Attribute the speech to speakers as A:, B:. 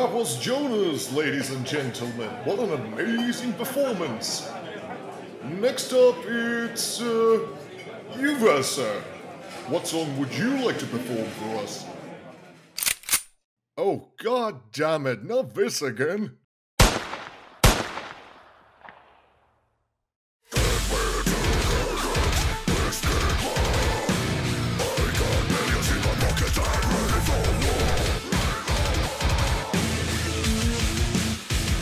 A: That was Jonas, ladies and gentlemen. What an amazing performance. Next up, it's you, sir. What song would you like to perform for us? Oh, god damn it, not this again.